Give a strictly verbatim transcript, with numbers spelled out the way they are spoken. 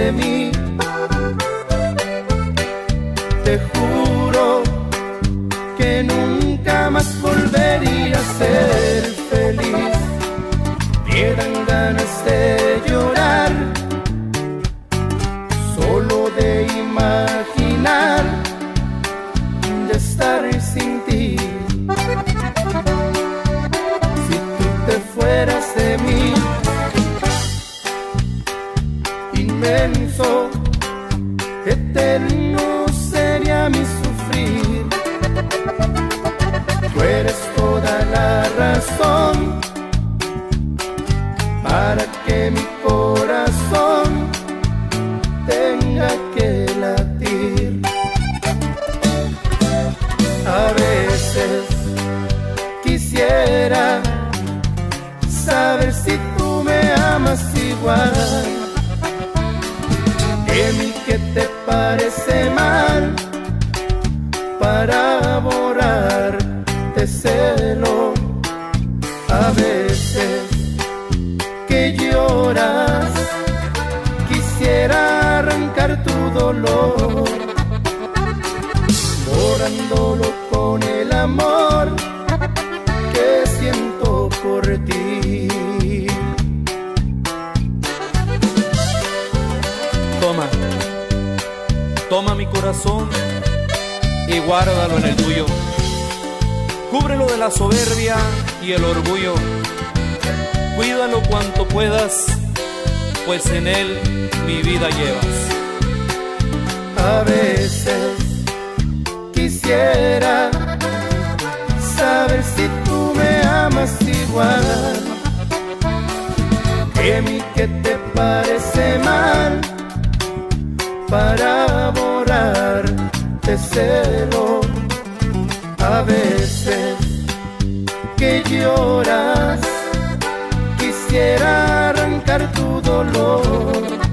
de mí. Te juro que nunca más volvería a ser feliz. Me dan ganas de llorar solo de imaginar de estar sin ti. Si tú te fueras de mí, inmenso, eterno sería mi sufrir. Tú eres toda la razón para que mi corazón tenga que latir. A veces quisiera saber si tú me amas igual. ¿Qué mí que te parece mal para borrar te celo? A veces que lloras quisiera arrancar tu dolor, borrándolo con el amor que siento por ti. Toma, toma mi corazón y guárdalo en el tuyo. Cúbrelo de la soberbia y el orgullo. Cuídalo cuanto puedas, pues en él mi vida llevas. A veces quisiera saber si tú me amas igual. ¿Qué mí que te parece mal para borrar te celo? A veces que lloras quisiera arrancar tu dolor,